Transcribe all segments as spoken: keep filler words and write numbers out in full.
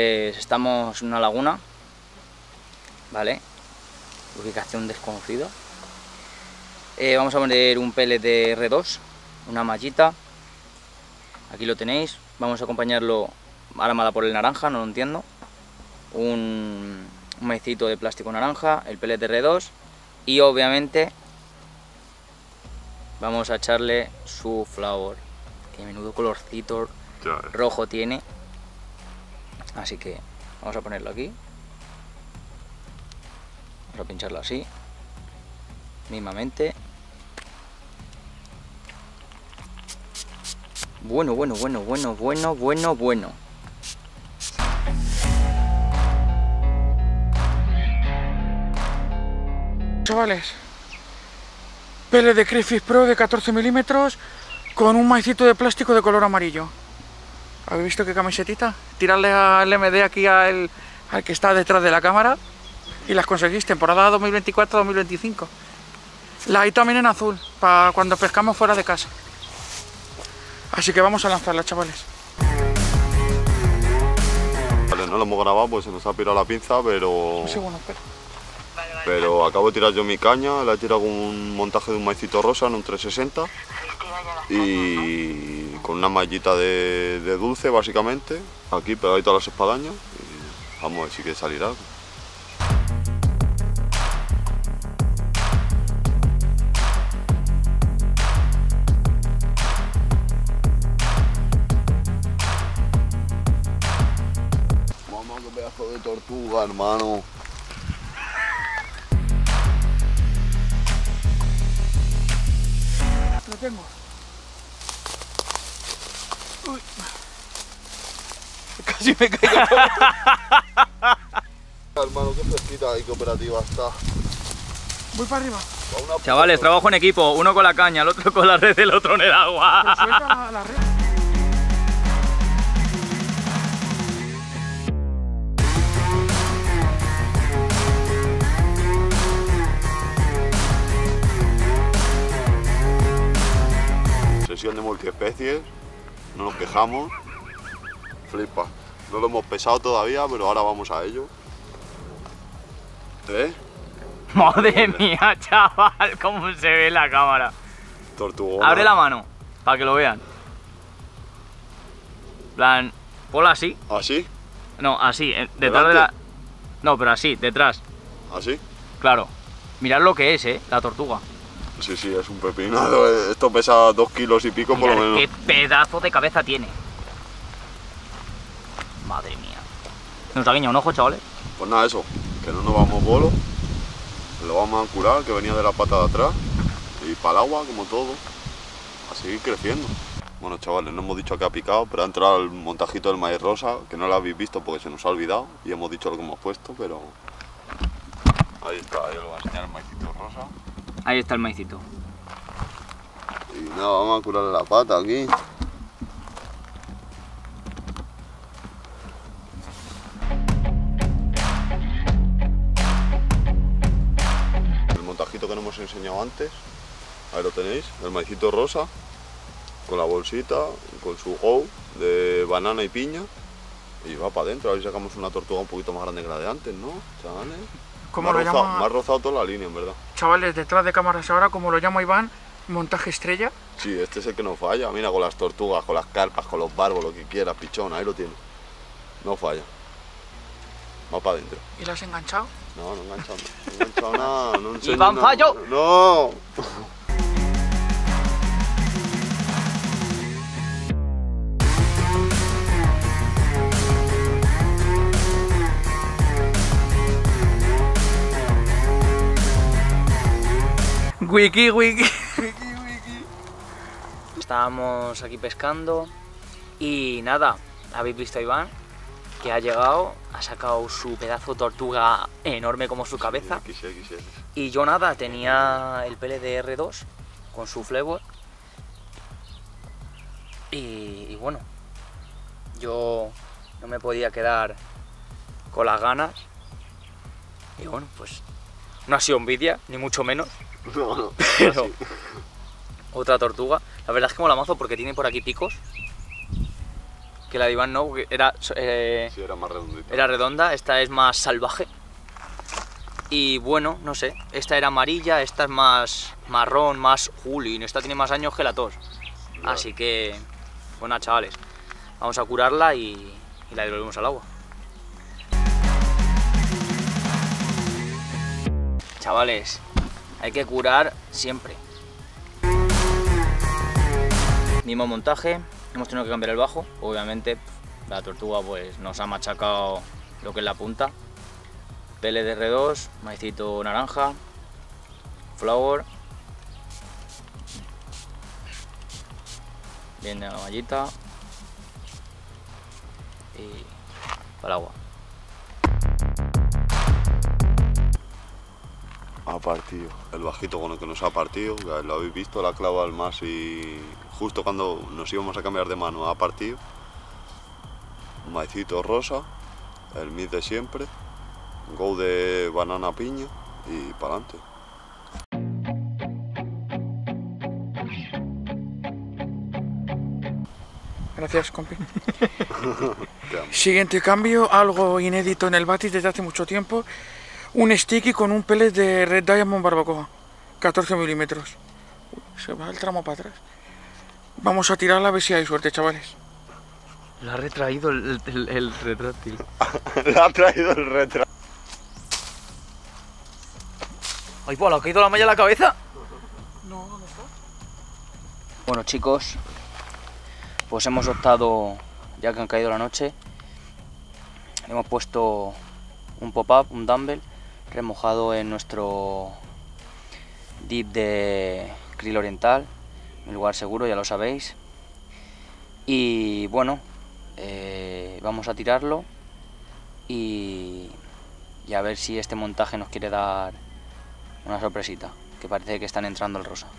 Pues estamos en una laguna, ¿vale? Ubicación desconocida. Eh, vamos a poner un pellet de R dos, una mallita. Aquí lo tenéis. Vamos a acompañarlo, ahora me da por el naranja, no lo entiendo. Un, un maicito de plástico naranja, el pellet de R dos y obviamente vamos a echarle su flower. Que menudo colorcito rojo tiene. Así que vamos a ponerlo aquí. Vamos a pincharlo así, mismamente. Bueno, bueno, bueno, bueno, bueno, bueno, bueno. Chavales, pellet de Crayfish Pro de catorce milímetros con un maicito de plástico de color amarillo. ¿Habéis visto qué camisetita? Tirarle al M D aquí al, al que está detrás de la cámara y las conseguís, temporada dos mil veinticuatro dos mil veinticinco. La hay también en azul, para cuando pescamos fuera de casa. Así que vamos a lanzarla, chavales. Vale, no lo hemos grabado pues se nos ha pirado la pinza, pero... Sí, bueno, espera. Pero acabo de tirar yo mi caña, la he tirado con un montaje de un maicito rosa en un trescientos sesenta y con una mallita de, de dulce básicamente, aquí pegadito a las espadañas y vamos a ver si quiere salir algo. Mamá, qué pedazo de tortuga, hermano. Lo tengo. Uy. Casi me caigo. Hermano, qué fresquita y qué operativa está. Voy para arriba. Chavales, trabajo en equipo. Uno con la caña, el otro con la red, el otro en el agua. Pues suelta la, la red. Sesión de multiespecies, no nos quejamos, flipa. No lo hemos pesado todavía, pero ahora vamos a ello. ¿Eh? Madre mía, chaval, cómo se ve en la cámara. Tortugona. Abre la mano, para que lo vean. Plan, ponla así. ¿Así? No, así, eh, detrás de la... No, pero así, detrás. ¿Así? Claro. Mirad lo que es, eh, la tortuga. Sí, sí, es un pepinado. Esto pesa dos kilos y pico por lo Mirad menos. qué pedazo de cabeza tiene. Madre mía. Nos ha guiñado un ojo, chavales. Pues nada, eso, que no nos vamos bolo. Lo vamos a curar, que venía de la pata de atrás. Y para el agua, como todo. A seguir creciendo. Bueno, chavales, no hemos dicho que ha picado, pero ha entrado el montajito del maíz rosa, que no lo habéis visto porque se nos ha olvidado. Y hemos dicho lo que hemos puesto, pero... Ahí está, ahí os voy a enseñar el maicito rosa. Ahí está el maicito. Y nada, vamos a curarle la pata aquí. El montajito que no hemos enseñado antes, ahí lo tenéis, el maicito rosa, con la bolsita, con su go de banana y piña. Y va para adentro, a ver si sacamos una tortuga un poquito más grande que la de antes, ¿no, chavales? ¿Cómo me lo rozado, llama? Me ha rozado toda la línea, en verdad. Chavales, detrás de cámaras ahora, como lo llama Iván, montaje estrella. Sí, este es el que no falla. Mira, con las tortugas, con las carpas, con los barbos, lo que quieras, pichón, ahí lo tienes. No falla. Va para adentro. ¿Y lo has enganchado? No, no he enganchado, no he enganchado nada. No enseño ¡Iván nada. fallo! ¡No! Wiki, wiki. Estábamos aquí pescando y nada, habéis visto a Iván que ha llegado, ha sacado su pedazo de tortuga enorme como su cabeza. Sí, quisiera, quisiera. Y yo nada, tenía el pellet de R dos con su flavor y, y bueno, yo no me podía quedar con las ganas y bueno, pues no ha sido envidia, ni mucho menos. No, no. Pero Así. otra tortuga. La verdad es que mola mazo porque tiene por aquí picos. que la de Iván no, porque era, eh, Sí, era más redondita. era redonda, esta es más salvaje. Y bueno, no sé, esta era amarilla, esta es más marrón, más julín, esta tiene más años que la tos. Claro. Así que, bueno, chavales, vamos a curarla y, y la devolvemos al agua. Chavales, hay que curar siempre. Mismo montaje, hemos tenido que cambiar el bajo, obviamente la tortuga pues nos ha machacado lo que es la punta. Pele de erre dos, maicito naranja, flower, viene la mallita y para el agua. Ha partido. El bajito con el que nos ha partido, ya lo habéis visto, la clava al más y justo cuando nos íbamos a cambiar de mano ha partido. Maicito rosa, el mid de siempre, go de banana piña y para adelante. Gracias, compi. Siguiente cambio, algo inédito en el Batis desde hace mucho tiempo. Un sticky con un pellet de Red Diamond Barbacoa, catorce milímetros. Uy, se va el tramo para atrás. Vamos a tirarla a ver si hay suerte, chavales. Lo ha retraído el, el, el retráctil. Le ha traído el retraso. ¡Ay, pues, le ha caído la malla a la cabeza! No, no está. Bueno, chicos, pues hemos optado, ya que han caído la noche, hemos puesto un pop-up, un dumbbell, remojado en nuestro dip de krill oriental, un lugar seguro, ya lo sabéis. Y bueno, eh, vamos a tirarlo y, y a ver si este montaje nos quiere dar una sorpresita, que parece que están entrando el rosa.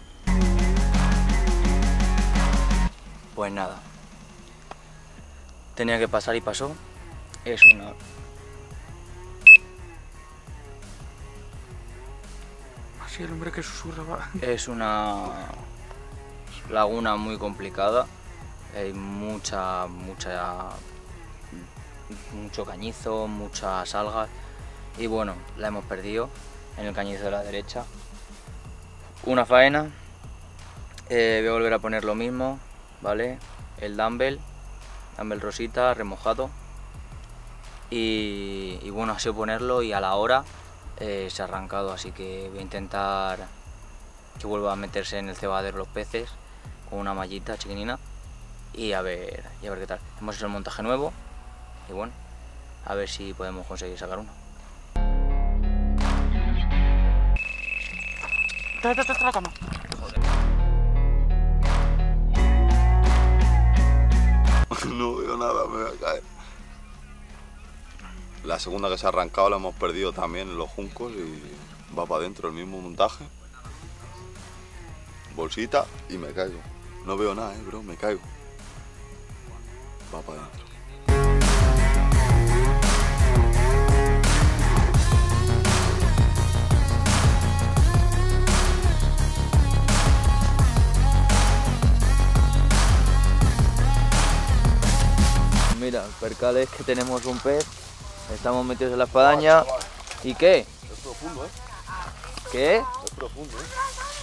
Pues nada, tenía que pasar y pasó. Es una Así el hombre que susurra va. es una laguna muy complicada. Hay mucha, mucha, mucho cañizo, muchas algas y bueno, la hemos perdido en el cañizo de la derecha. Una faena. Eh, voy a volver a poner lo mismo, ¿vale? El dumbbell, dumbbell rosita, remojado. Y, y bueno, así ponerlo y a la hora eh, se ha arrancado, así que voy a intentar que vuelva a meterse en el cebadero los peces con una mallita chiquinina y a ver, y a ver qué tal. Hemos hecho el montaje nuevo y bueno, a ver si podemos conseguir sacar uno. Trae, trae, trae la cama. No veo nada, me voy a caer. La segunda que se ha arrancado la hemos perdido también en los juncos y va para adentro el mismo montaje. Bolsita y me caigo. No veo nada, eh, bro, me caigo. Va para adentro. Mira, el percal es que tenemos un pez, estamos metidos en la espadaña. ¿Y qué? Es profundo, eh. ¿Qué? Es profundo, eh.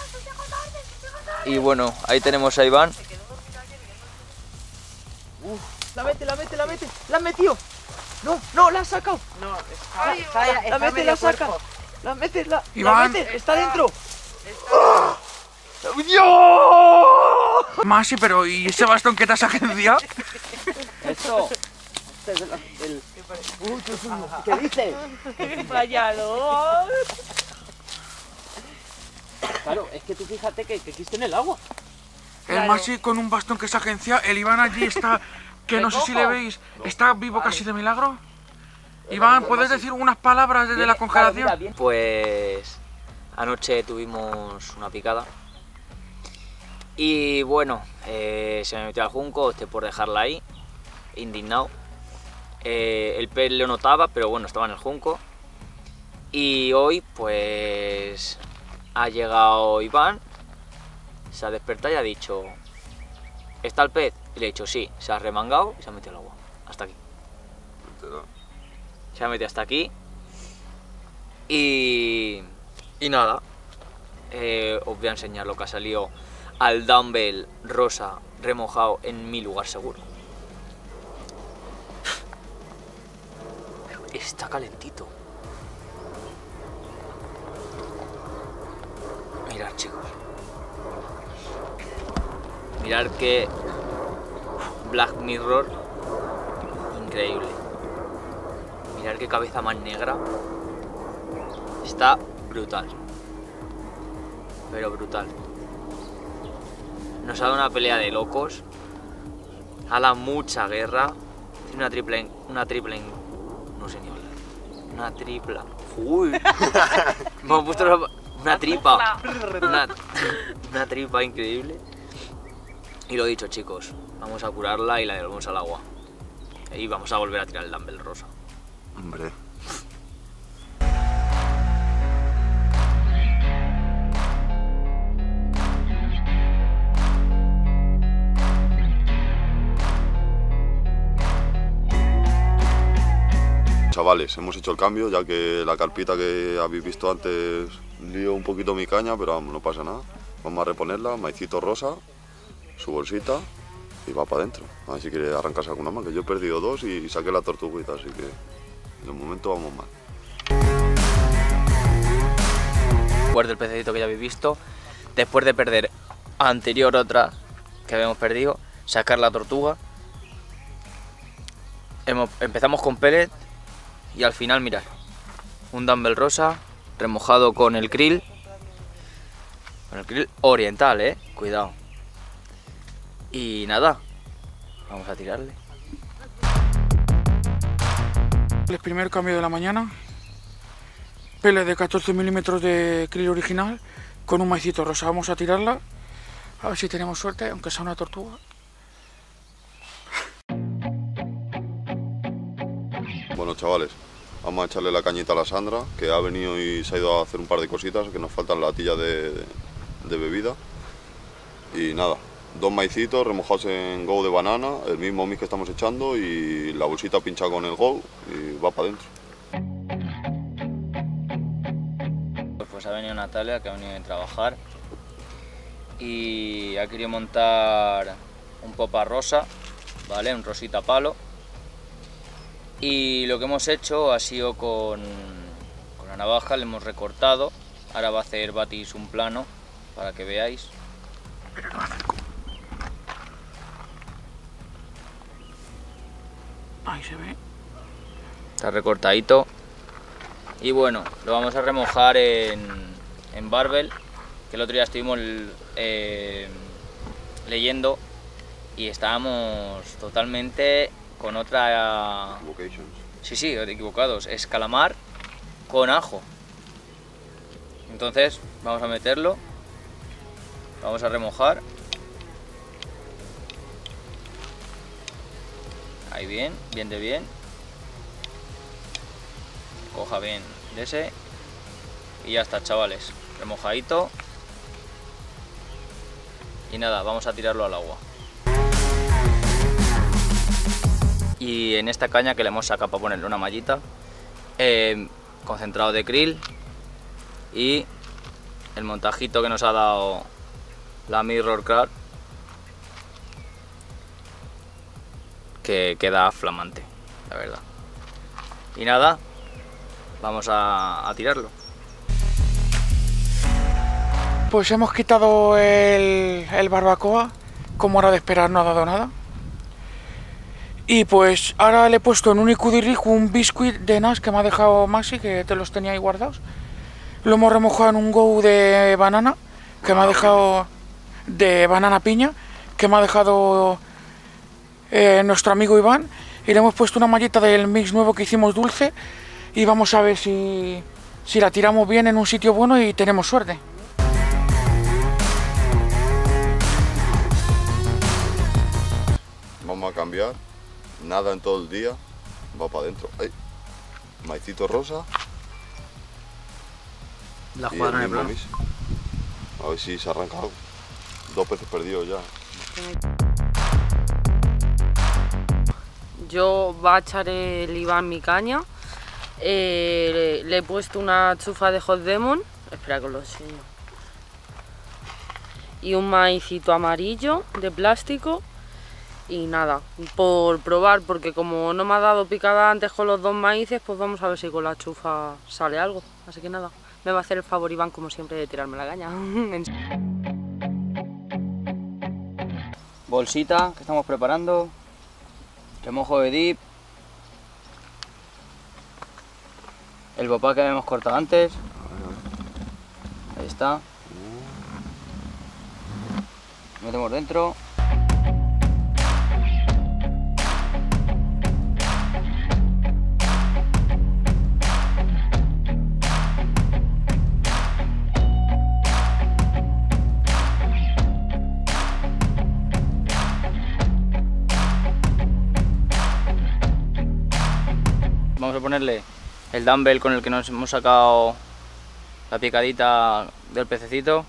Y bueno, ahí tenemos a Iván. La mete, la mete, la mete, la has metido. No, no, la has sacado. No, está, está, La, está la mete, medio la saca. cuerpo. La mete, la, la Iván. mete, está dentro. Masi, pero ¿y ese bastón que te has agenciado? Esto. Este es el, el- Uy, qué fumo. ¿Qué dices? Fallador. Claro, es que tú fíjate que, que aquí está en el agua. El Claro. Masi con un bastón que se agencia, el Iván allí está, que no sé si le veis, está vivo casi de milagro. Iván, ¿puedes decir unas palabras desde la congelación? Claro, mira, bien. Pues anoche tuvimos una picada y bueno, eh, se me metió al junco, estoy por dejarla ahí, indignado. Eh, el pez lo notaba, pero bueno, estaba en el junco. Y hoy pues ha llegado Iván, se ha despertado y ha dicho: ¿está el pez? Y le he dicho sí, se ha remangado y se ha metido al agua. Hasta aquí. Literal. Se ha metido hasta aquí. Y... Y nada. Eh, os voy a enseñar lo que ha salido al dumbbell rosa remojado en mi lugar seguro. Está calentito. Mirad, chicos. Mirad que Black Mirror increíble. Mirad qué cabeza más negra. Está brutal. Pero brutal. Nos ha dado una pelea de locos. A la mucha guerra. Tiene una triple en, una triple en, no sé ni hablar. Una tripla. Uy. Me han puesto una, una tripa. Una, una tripa increíble. Y lo dicho, chicos, vamos a curarla y la devolvemos al agua. Y vamos a volver a tirar el dumbbell rosa. Hombre. Chavales, hemos hecho el cambio, ya que la carpita que habéis visto antes lió un poquito mi caña, pero vamos, no pasa nada. Vamos a reponerla, maicito rosa, su bolsita y va para adentro. A ver si quiere arrancarse alguna más, que yo he perdido dos y saqué la tortuguita, así que de momento vamos mal. Después del pececito que ya habéis visto, después de perder anterior otra que habíamos perdido, sacar la tortuga, hemos, empezamos con pellet y al final mirad, un dumbbell rosa remojado con el krill, con el krill oriental, eh, cuidado. Y nada, vamos a tirarle. El primer cambio de la mañana, pellet de catorce milímetros de krill original con un maicito rosa. Vamos a tirarla, a ver si tenemos suerte, aunque sea una tortuga. Bueno, chavales, vamos a echarle la cañita a la Sandra, que ha venido y se ha ido a hacer un par de cositas, que nos faltan latillas de, de, de bebida. Y nada, dos maicitos remojados en Go de banana, el mismo mix que estamos echando y la bolsita pinchada con el Go y va para adentro. Pues ha venido Natalia, que ha venido a trabajar y ha querido montar un popa rosa, ¿vale? Un rosita palo. Y lo que hemos hecho ha sido con, con la navaja, le hemos recortado. Ahora va a hacer Batis un plano para que veáis. Ahí se ve. Está recortadito. Y bueno, lo vamos a remojar en, en barbell, que el otro día estuvimos eh, leyendo y estábamos totalmente con otra... Vocations. Sí, sí, equivocados. Es calamar con ajo. Entonces vamos a meterlo, vamos a remojar. Ahí bien, bien de bien. Coja bien de ese. Y ya está, chavales. Remojadito. Y nada, vamos a tirarlo al agua. Y en esta caña que le hemos sacado para ponerle una mallita, eh, concentrado de krill y el montajito que nos ha dado la Mirror Crab, que queda flamante, la verdad. Y nada, vamos a, a tirarlo. Pues hemos quitado el, el barbacoa, como era de esperar, no ha dado nada. Y pues ahora le he puesto en un Ikudirrig un biscuit de Nas que me ha dejado Maxi, que te los tenía ahí guardados. Lo hemos remojado en un Go de banana, que me ha dejado de banana piña, que me ha dejado eh, nuestro amigo Iván. Y le hemos puesto una mallita del mix nuevo que hicimos dulce. Y vamos a ver si, si la tiramos bien en un sitio bueno y tenemos suerte. Vamos a cambiar. Nada en todo el día, va para adentro. ¡Ay! Maicito rosa. La y jugaron el en el mismo plano. mix. A ver si se arranca algo. Dos peces perdidos ya. Yo va a echar el Iván mi caña. Eh, le, le he puesto una chufa de Hot Demon. Espera que os lo enseño. Y un maicito amarillo de plástico. Y nada, por probar, porque como no me ha dado picada antes con los dos maíces, pues vamos a ver si con la chufa sale algo. Así que nada, me va a hacer el favor Iván, como siempre, de tirarme la caña. Bolsita que estamos preparando. Remojo de dip. El popá que habíamos cortado antes. Ahí está. Metemos dentro. Vamos a ponerle el dumbbell con el que nos hemos sacado la picadita del pececito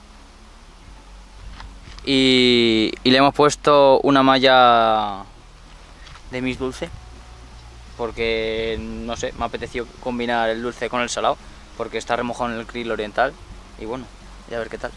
y, y le hemos puesto una malla de mis dulce porque no sé, me apeteció combinar el dulce con el salado porque está remojado en el krill oriental y bueno, ya a ver qué tal.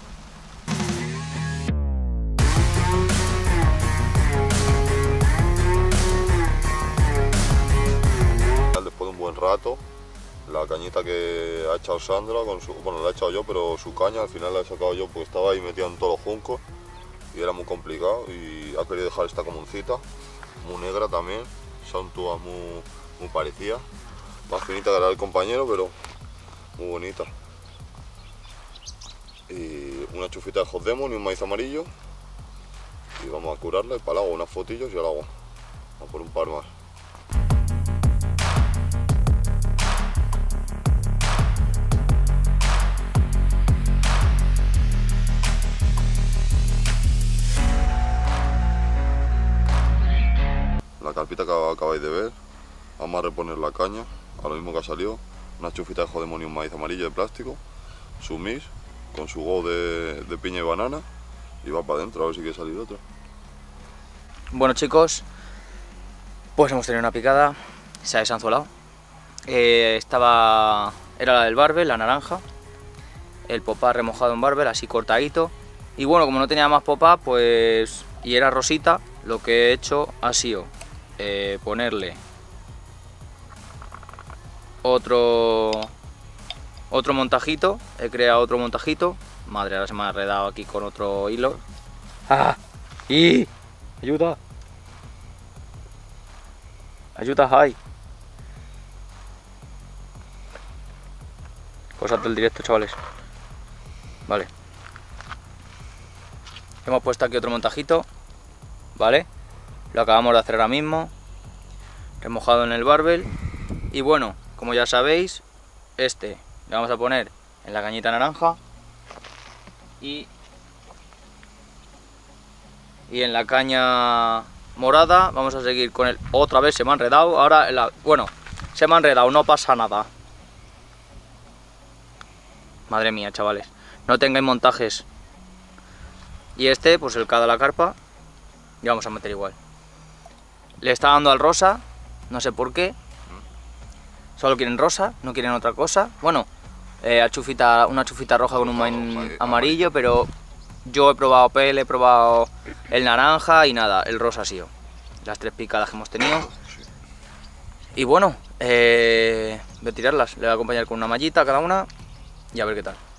Buen rato, la cañita que ha echado Sandra, con su, bueno la he echado yo, pero su caña al final la he sacado yo porque estaba ahí metida en todos los juncos y era muy complicado y ha querido dejar esta comuncita, muy negra también, son todas muy, muy parecidas, más finita que la del compañero, pero muy bonita. Y una chufita de Hot Demon y un maíz amarillo y vamos a curarla y para el agua, unas fotillos y al agua, vamos por un par más. La carpita que acabáis de ver, vamos a reponer la caña, a lo mismo que ha salido, una chufita de Hot Demon y un maíz amarillo de plástico, su mix, con su go de, de piña y banana, y va para adentro a ver si quiere salir otra. Bueno chicos, pues hemos tenido una picada, se ha desanzuelado, eh, estaba, era la del barbel, la naranja, el popá remojado en barbel, así cortadito, y bueno, como no tenía más popá, pues, y era rosita, lo que he hecho ha sido Eh, ponerle otro otro montajito, he creado otro montajito, madre, ahora se me ha enredado aquí con otro hilo. ¡Ah! ¡Y! ¡Ayuda! ¡Ayuda, Jai! Cosas del directo, chavales. Vale. Hemos puesto aquí otro montajito, ¿vale? Lo acabamos de hacer ahora mismo, remojado en el barbel. Y bueno, como ya sabéis, este le vamos a poner en la cañita naranja y, y en la caña morada vamos a seguir con el... Otra vez se me ha enredado, ahora, la, bueno, se me ha enredado, no pasa nada. Madre mía, chavales, no tengáis montajes. Y este, pues el K de la carpa, y vamos a meter igual. Le está dando al rosa, no sé por qué. Solo quieren rosa, no quieren otra cosa. Bueno, eh, a chufita, una chufita roja con un maíz amarillo, pero yo he probado pele, he probado el naranja y nada, el rosa ha sido. Las tres picadas que hemos tenido. Y bueno, eh, voy a tirarlas, le voy a acompañar con una mallita a cada una y a ver qué tal.